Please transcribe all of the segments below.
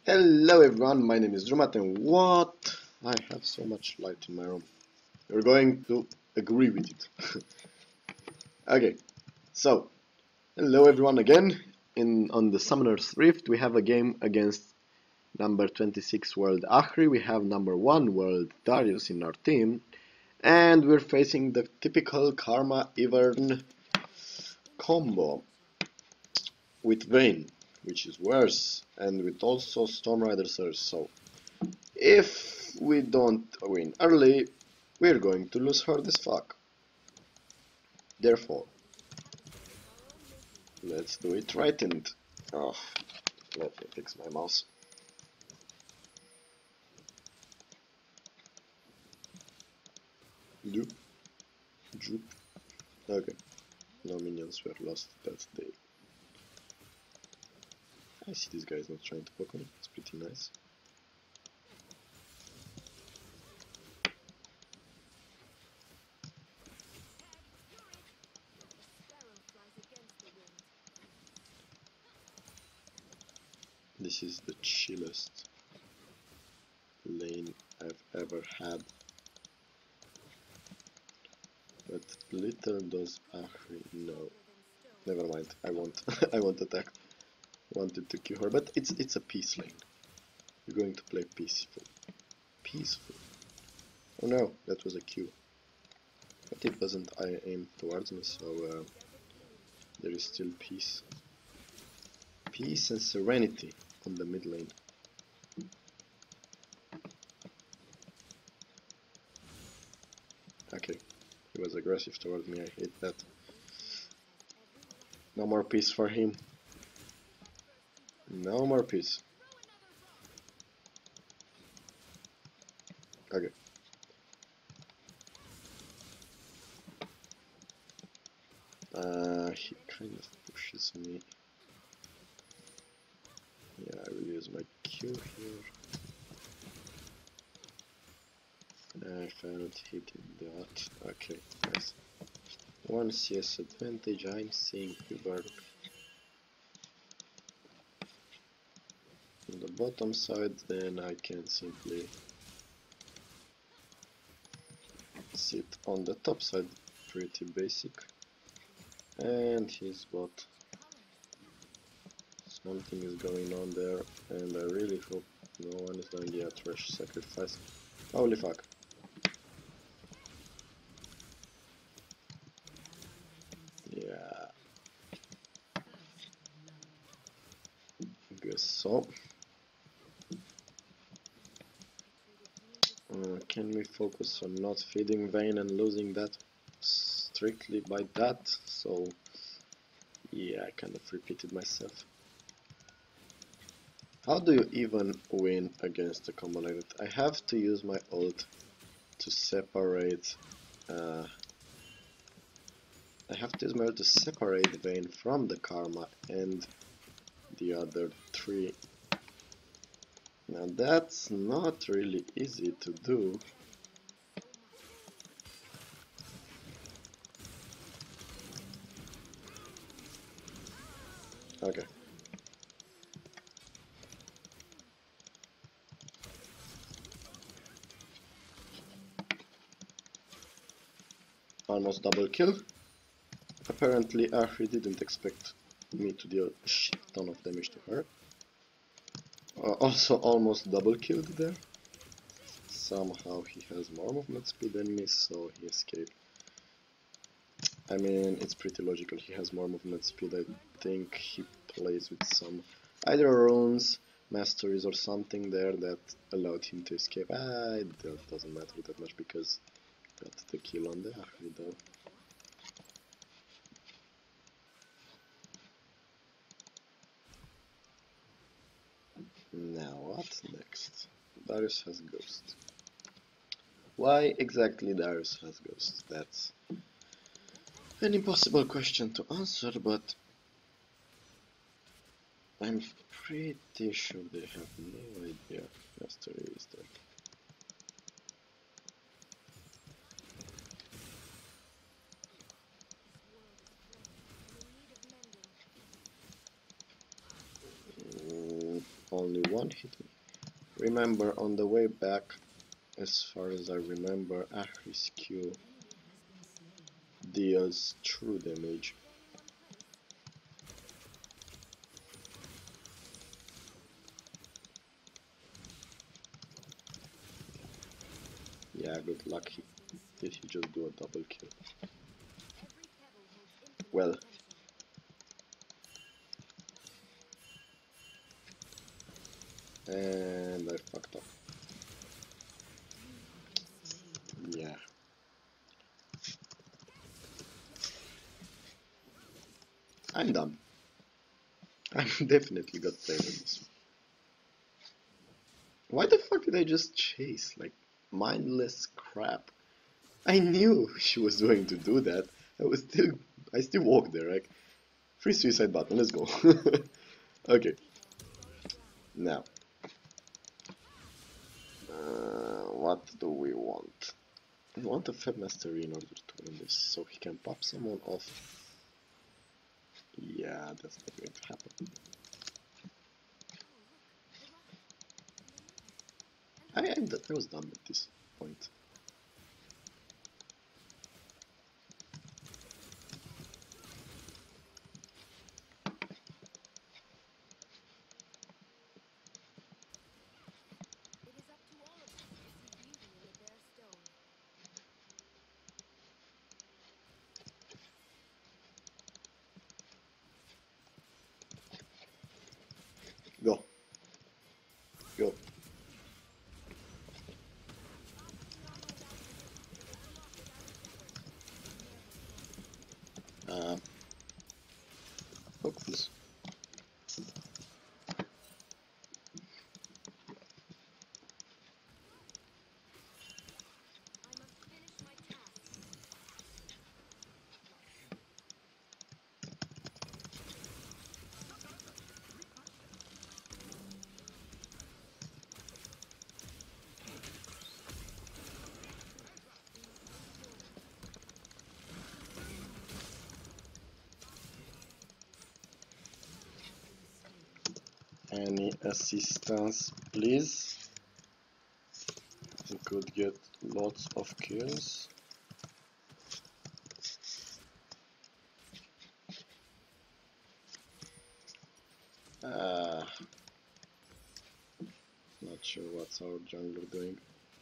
Hello everyone, my name is Drumat and what? I have so much light in my room. You're going to agree with it. Okay, so hello everyone again. On the Summoner's Rift we have a game against number 26 World Ahri. We have number 1 World Darius in our team. And we're facing the typical Karma Ivern combo with Vayne, which is worse, and with also Storm Rider Surge. So if we don't win early, we're going to lose hard as fuck. Therefore, let's do it right and... Oh, let me fix my mouse. Joop. Joop. Okay, no minions were lost that day. I see this guy is not trying to poke me, it's pretty nice. This is the chillest lane I've ever had. But little does Ahri know. Never mind, I won't. I won't attack. Wanted to kill her, but it's a peace lane. You're going to play peaceful. Peaceful. Oh no, that was a Q. But it wasn't aimed towards me, so there is still peace. Peace and serenity on the mid lane. Okay, he was aggressive towards me, I hate that. No more peace for him. No more peace. Okay. He kind of pushes me. Yeah, I will use my Q here. If I'm not hitting that. Okay, nice. 1 CS advantage, I'm seeing Hubert. On the bottom side, then I can simply sit on the top side, pretty basic. And his bot. Something is going on there, and I really hope no one is doing the trash sacrifice. Holy fuck. Yeah. Guess so. Can we focus on not feeding Vayne and losing that strictly by that? So, yeah, I kind of repeated myself. How do you even win against a combo like that? I have to use my ult to separate Vayne from the Karma and the other three. Now that's not really easy to do. Okay. Almost double kill. Apparently Ahri didn't expect me to deal a shit ton of damage to her. Also almost double killed there. Somehow he has more movement speed than me, so he escaped. I mean, it's pretty logical, he has more movement speed. I think he plays with some either runes, masteries or something there that allowed him to escape. It doesn't matter that much because got the kill on the Ahri though. Now what next? Darius has Ghost. Why exactly Darius has Ghost? That's an impossible question to answer, but I'm pretty sure they have no idea Mastery is there. only one hit me. Remember, on the way back, as far as I remember, Ahri's Q deals true damage. Yeah, good luck. Did he just do a double kill? Well, and I fucked up. Yeah. I'm dumb. I definitely got played on this. Why the fuck did I just chase? Like, mindless crap. I knew she was going to do that. I still walked there, like, free suicide button, let's go. Okay, now, what do we want? We want a Feb Mastery in order to win this, so he can pop someone off. Yeah, that's not going to happen. I was done at this point. Go. Go. Uh, Focus. Any assistance, please? We could get lots of kills. Not sure what's our jungler doing.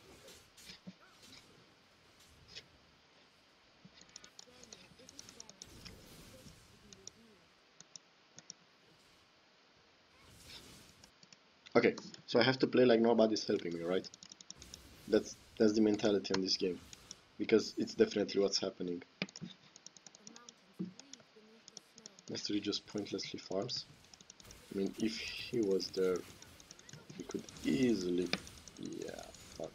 Okay, so I have to play like nobody's helping me, right? That's the mentality on this game, because it's definitely what's happening. Mastery just pointlessly farms. I mean, if he was there, he could easily... Yeah, fuck.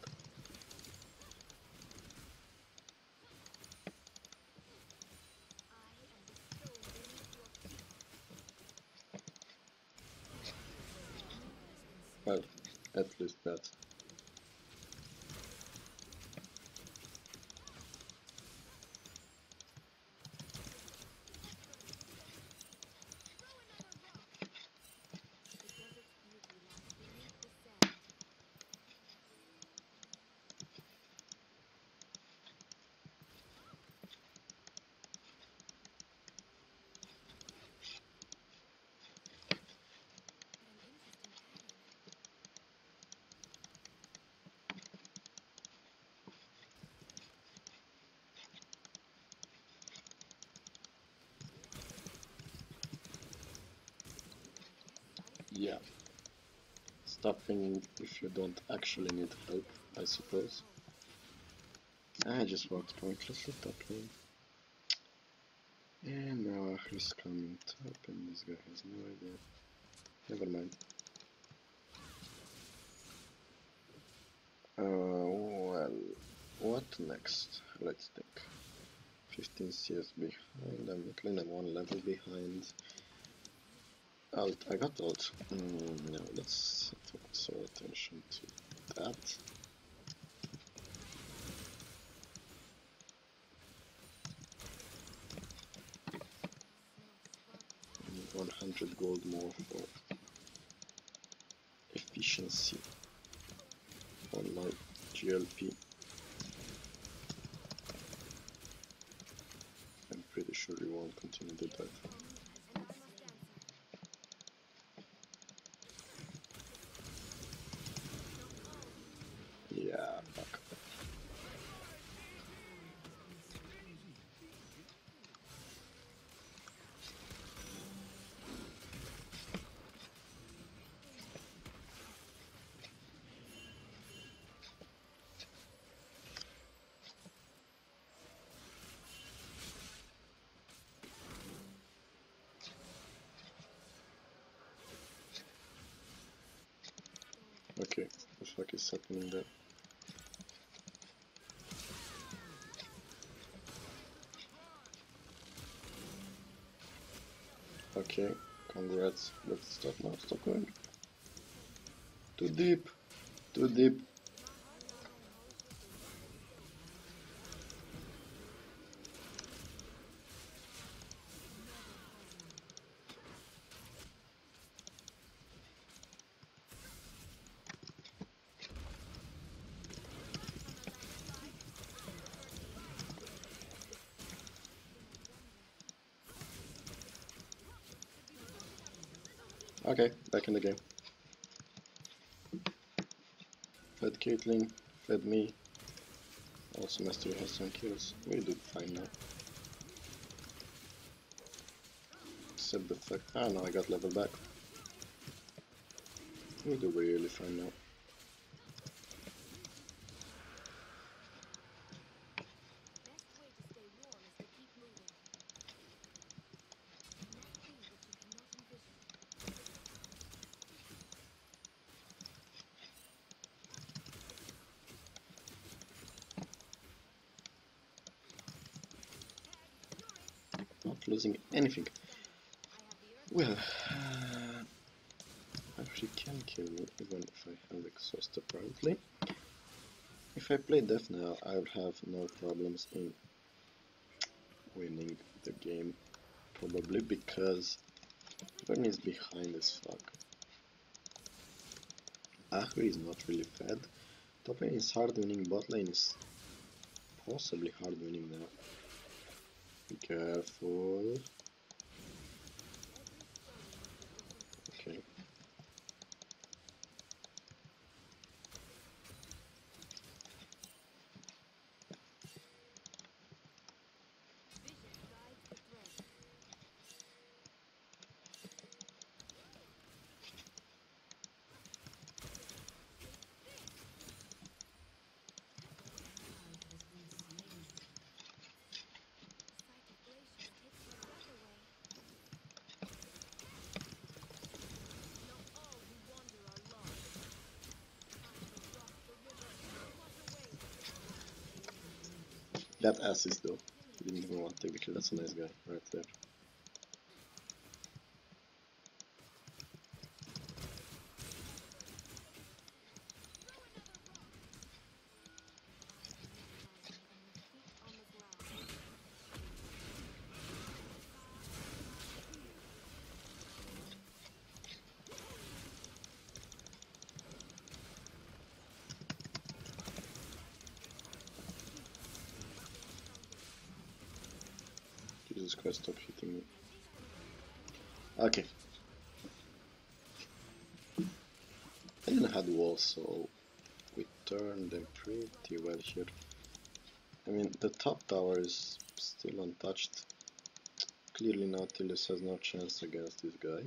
Well, at least that. Yeah. Stop pinging if you don't actually need help, I suppose. I just walked pointlessly top lane. And now Ahri's coming top and this guy has no idea. Never mind. Well, what next? Let's think. 15 CS behind, I'm at lane, I'm 1 level behind. Ult, I got ult. No, let's focus our attention to that. 100 gold more for efficiency on my GLP. I'm pretty sure you won't continue to dive. Yeah, fuck. Okay, what the fuck is happening there? Okay, congrats. Let's stop now. Stop going. Too deep. Too deep. Okay, back in the game. Fed Caitlyn, fed me. Also, Mastery has some kills. We do fine now. Except the fact. Ah, no, I got level back. We do really fine now. Not losing anything. Well, actually can kill me even if I have exhaust apparently. If I play Death now, I would have no problems in winning the game. Probably because Vern is behind as fuck. Ahri is not really fed. Top lane is hard winning, bot lane is possibly hard winning now. Be careful. Okay. That assist though. Didn't even want to take the kill, that's a nice guy right there. Jesus Christ, stop hitting me. Okay. I didn't have walls, so we turned them pretty well here. I mean, the top tower is still untouched. Clearly Nautilus has no chance against this guy.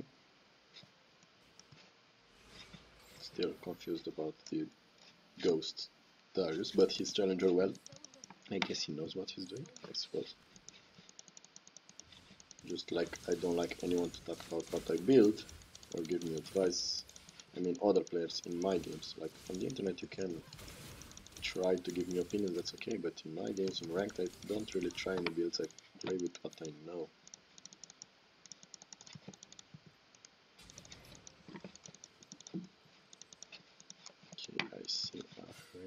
Still confused about the ghost Darius, but he's challenger well. I guess he knows what he's doing, I suppose. Just like I don't like anyone to talk about what I build or give me advice. I mean other players in my games. Like on the internet you can try to give me opinions, that's okay, but in my games, in ranked, I don't really try any builds, I play with what I know. Okay, I see Ahri.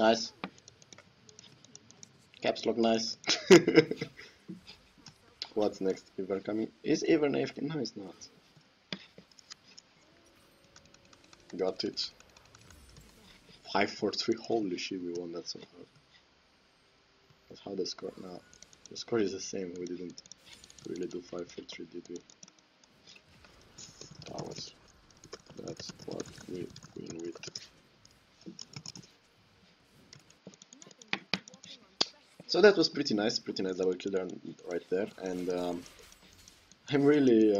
Nice. Caps lock nice. What's next? Ivern coming. Is Ivern AFK? No, he's not. Got it. 5-4-3. Holy shit, we won that so hard. But how the score now? The score is the same. We didn't really do 5-4-3, did we? Towers. That's what we win with. So that was pretty nice double kill there, right there, and I'm really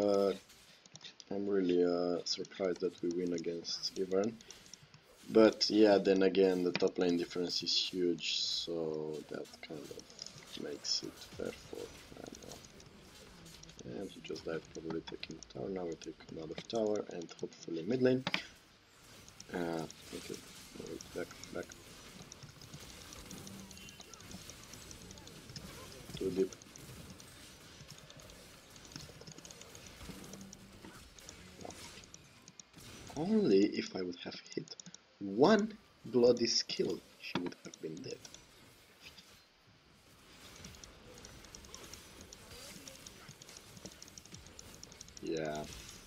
surprised that we win against Ivern. But yeah, then again, the top lane difference is huge, so that kind of makes it fair for, I don't know. And he just died, probably taking the tower. Now we take another tower and hopefully mid lane. Okay, wait, back. Too deep. Only if I would have hit one bloody skill, she would have been dead. Yeah.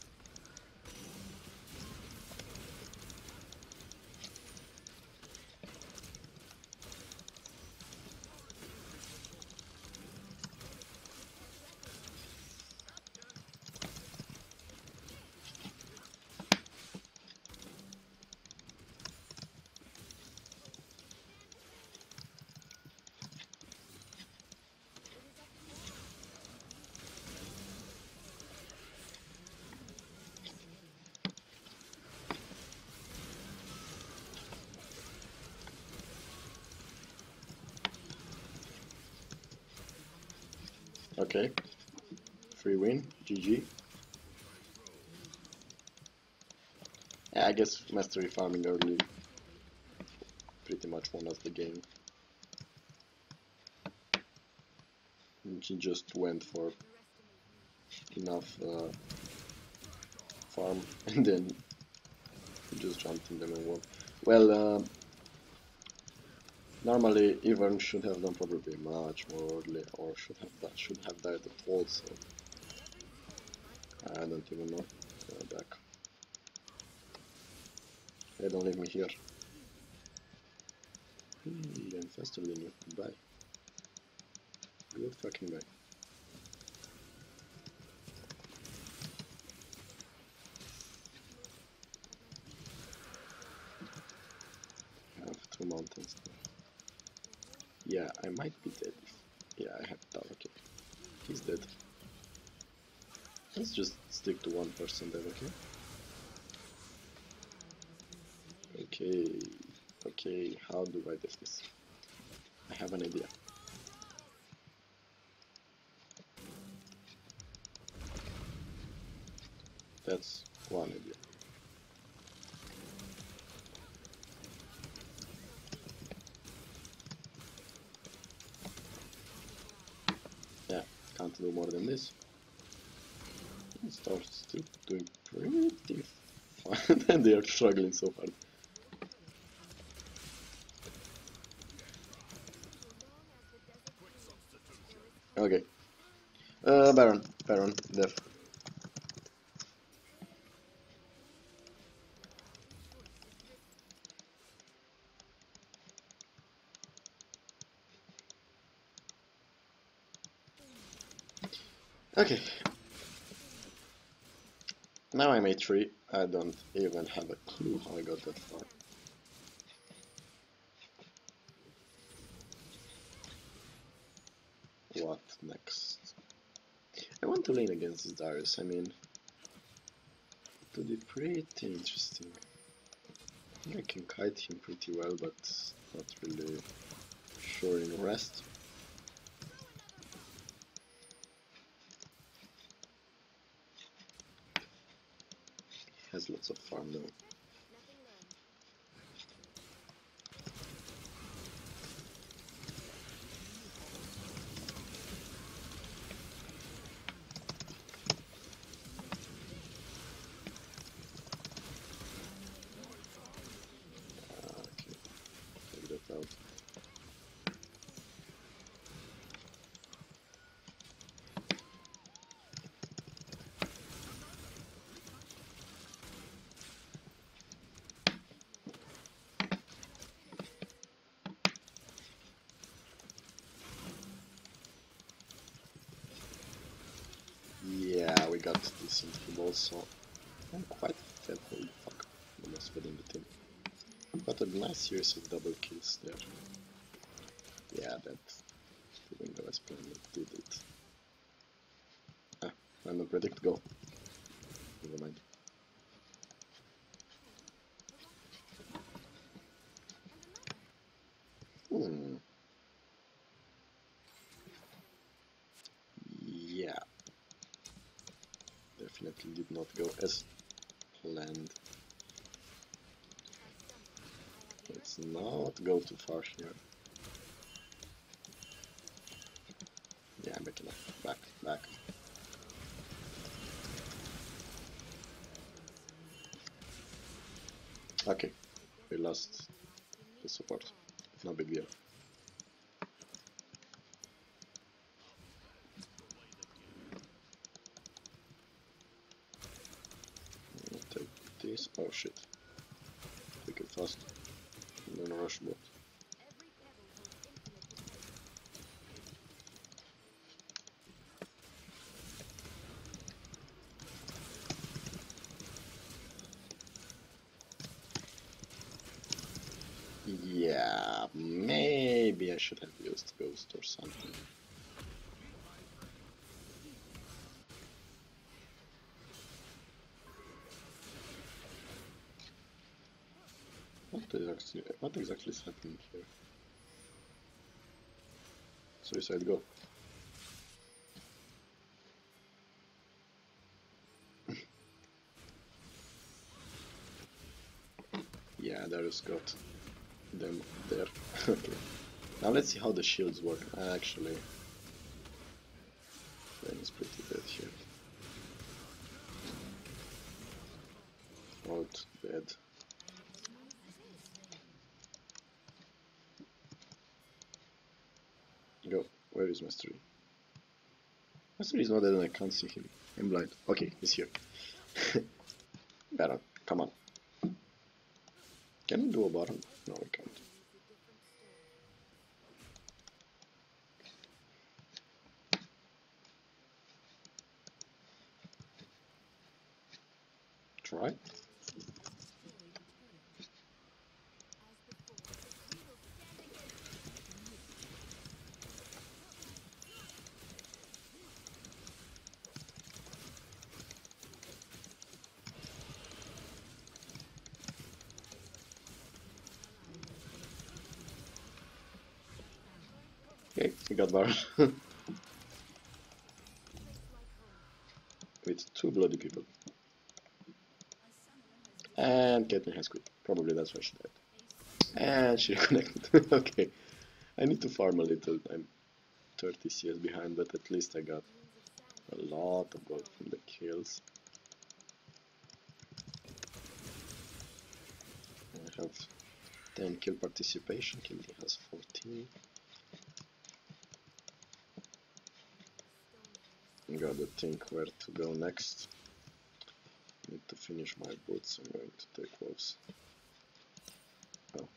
Okay. Free win. GG. Yeah, I guess mastery farming early pretty much won us the game. And he just went for enough farm and then he just jumped in them and won. Well, normally Ivern should have done probably much more early, or should have died at all. So I don't even know. Back. Hey, don't leave me here. Then faster than you. Goodbye. Good fucking bye. I have 2 mountains now. Yeah, I might be dead. Yeah, I have tower. Okay. He's dead. Let's just stick to one person then, okay? Okay, how do I do this? I have an idea. That's one idea. Yeah, can't do more than this. Star's still doing pretty fine and they are struggling so hard. Okay. Baron, def. Okay. Now I'm A3. I don't even have a clue how I got that far. What next? I want to lane against this Darius. I mean, it would be pretty interesting. I think I can kite him pretty well, but not really sure in rest. He has lots of farm though. Okay, take that out. we got decent team also. I'm quite fed, holy fuck. The most fed in the team. Got a nice series of double kills there. Yeah, that doing the West plan did it. Ah, random predict, go. Never mind. Yeah. Definitely did not go as planned. Let's not go too far here. Yeah, I'm backing up. Back. Okay, we lost the support. No big deal. I'll take this. Oh shit. Take it fast. And then rush bot. Yeah, maybe I should have used Ghost or something. What exactly is happening here? Suicide, go. Yeah, Darius got them there. Okay. Now let's see how the shields work. Actually, Flame is pretty dead here. Out, dead. Go. Where is Mastery? Mastery is not dead and I can't see him. I'm blind. Okay, he's here. Baron, come on. Can we do a Baron? No, we can't. Try. Okay, we got Baron. With two bloody people. And Caitlyn has quit. Probably that's why she died. And she reconnected. Okay. I need to farm a little. I'm 30 CS behind, but at least I got a lot of gold from the kills. I have 10 kill participation. Kilty has 14. Gotta think where to go next. Need to finish my boots. I'm going to take wolves. Oh.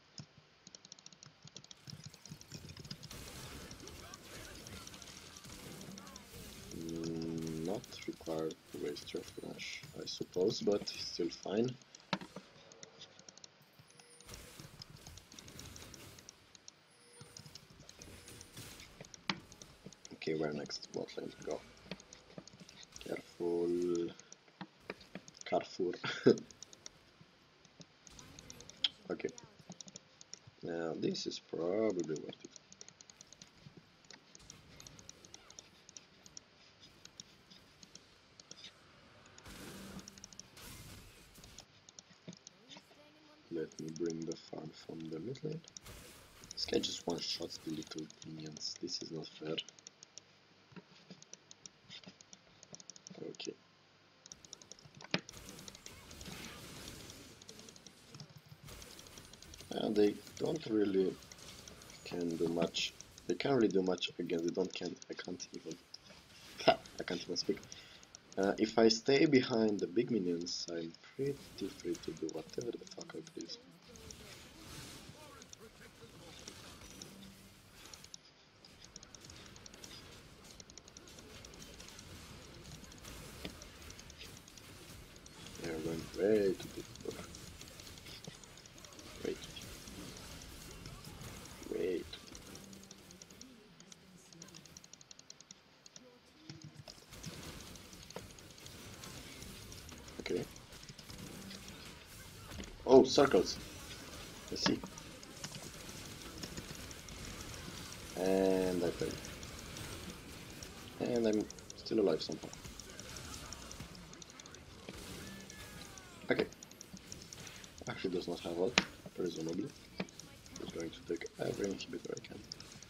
Not required to waste your flash, I suppose, but still fine. Okay, where next? Bot lane, go. Careful. Carrefour. Okay. Now this is probably worth it. Let me bring the farm from the mid lane. This guy just one-shots the little minions. This is not fair. Okay. They don't really can do much. They can't really do much against. I can't even. I can't even speak. If I stay behind the big minions, I'm pretty free to do whatever the fuck I please. Way too deep. Wait. Wait. Okay. Oh, circles. I see. And I failed. And I'm still alive somehow. Okay. Actually does not have ult, presumably. Just going to take every inhibitor I can.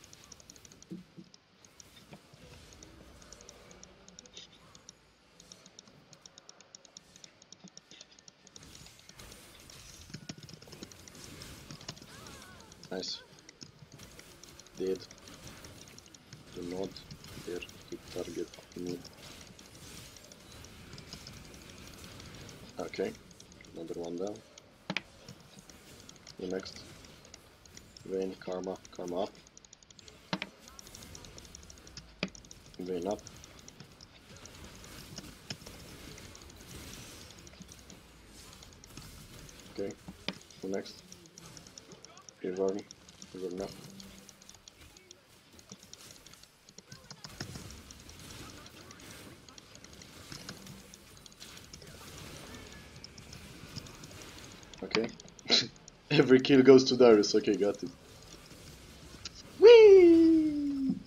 Nice. Dead. Do not dare to target me. Okay. Another one down. The next. Vayne, Karma, Karma up. Vayne up. Okay. The next. Ivern. Ivern up. Okay. Every kill goes to Darius. Okay, got it. Whee!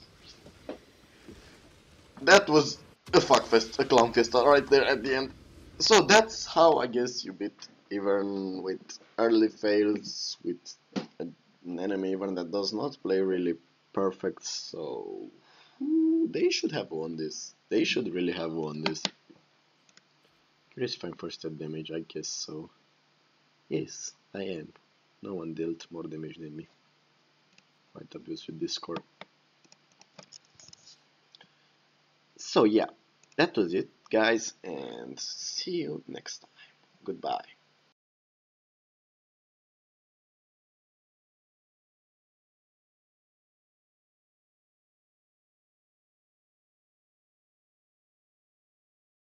That was a fuckfest, a clown fiesta right there at the end. So that's how I guess you beat Ivern with early fails, with an enemy Ivern that does not play really perfect. So they should have won this. They should really have won this. Curious if I'm first at damage, I guess so. Yes, I am. No one dealt more damage than me. Quite obvious with this score. So yeah, that was it, guys, and see you next time. Goodbye.